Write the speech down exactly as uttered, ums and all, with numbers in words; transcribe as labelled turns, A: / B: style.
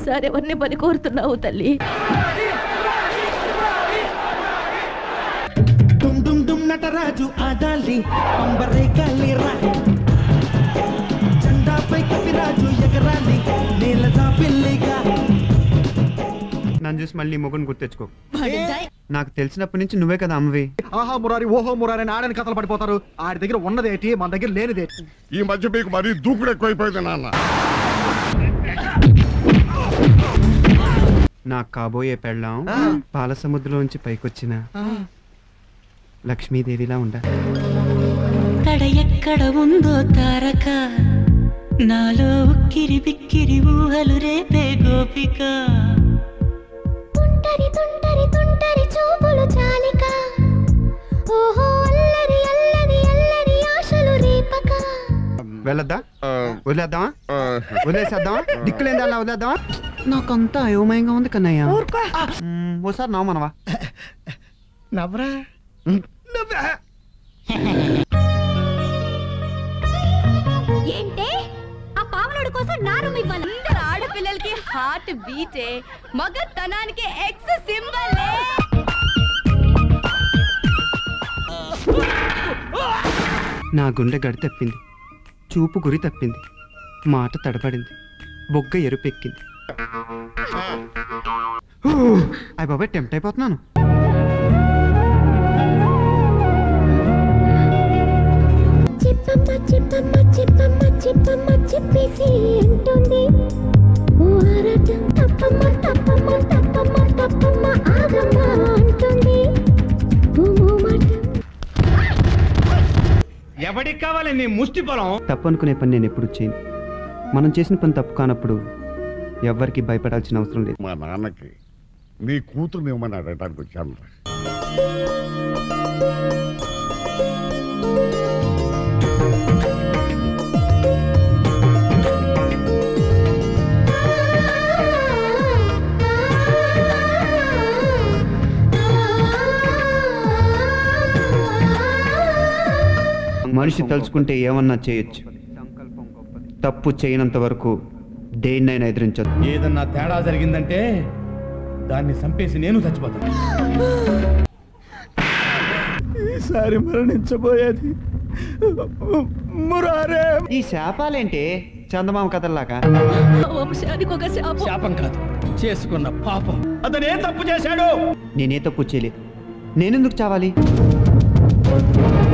A: ఈసారి ఎవరిని పని కోరుతున్నావు తల్లి?
B: డుమ్ డుమ్ డుమ్ నటరాజు ఆడాలి పంబరేగాలి రా, జెండాపై కపిరాజు ఎగరాలి నీలదా పిల్లిగా.
C: నన్ను చూసి మళ్ళీ మొగుని గుర్తెచ్చుకో. నాకు తెలిసినప్పటి నుంచి నువ్వే కదా అమ్మవి.
D: ఆహా మురారి ఓహో మురారి అని ఆడని కథలు పడిపోతారు. ఆడి దగ్గర ఉన్నదేటి, మన దగ్గర లేనిదేటి.
E: ఈ మధ్య మీకు మరీ దూకుడు ఎక్కువైపోయింది నాన్న.
C: నాకు కాబోయే పెళ్ళాం పాలసముద్రంలోంచి పైకొచ్చిన లక్ష్మీదేవిలా ఉండ.
F: తడ ఎక్కడ ఉందో తారక, నాలో ఉక్కిరి బిక్కిరి ఊహలు రేపే గోపిక.
G: తుంటరి తుంటరి తుంటరి చూపులు చాలిక, ఓహో అల్లరి అల్లరి అల్లరి ఆశలు రేపక.
C: వెళ్ళొద్దా? వదిలేద్దామా? వదిలేసేద్దామా? దిక్కులేందా అలా వదిలేద్దామా? నాకంతా అయోమయంగా ఉంది కన్నయ్య. ఓసారి నవ్వు మనవా.
B: నవ్వరా
G: ఏంటే ఆ పావనుడి కోసం నా రూమ్ ఇవ్వాలి?
A: అందరు ఆడపిల్లలకి హార్ట్ బీటే, మగతనానికి ఎక్స్ సింబల్.
C: నా గుండె గడి తప్పింది, చూపు గురి తప్పింది, మాట తడబడింది, బొగ్గ ఎరుపెక్కింది. అయ్య బాబాయ్ టెంప్ట్ అయిపోతున్నాను.
G: చెప్పమ్మ చెప్పమ్మ చెప్పమ్మ చెప్పమ్మ చెప్పేసి ఉంటుంది ఓ ఆరాటం. తప్పమ్మ తప్పమ్మ తప్పమ్మ తప్పమ్మ ఆగమ్మ అంటుంది ఓ మోమాట.
D: ఎవడికి కావాలి నీ ముష్టి పొలం?
C: తప్పు అనుకునే పని నేను ఎప్పుడు చేయను. మనం చేసిన పని తప్పు కానప్పుడు ఎవ్వరికి భయపడాల్సిన అవసరం లేదు.
E: మా నాన్నకి నీ కూతురు ఇవ్వమని అడగడానికి వచ్చాను.
C: మనిషి తలుచుకుంటే ఏమన్నా చేయొచ్చు, తప్పు చేయనంత వరకు దేన్నైనా ఎదిరించదు.
D: ఏదన్నా తేడా జరిగిందంటే దాన్ని చంపేసి నేను చచ్చిపోతాను. ఈసారి మరణించబోయేది మురారే.
C: ఈ శాపాలేంటి చందమామ కథల్లాగా?
A: వంశానికి ఒక శాపం.
D: శాపం కాదు, చేసుకున్న పాపం. అతను ఏం తప్పు చేశాడు?
C: నేనే తప్పు చేయలేదు, నేనెందుకు చావాలి?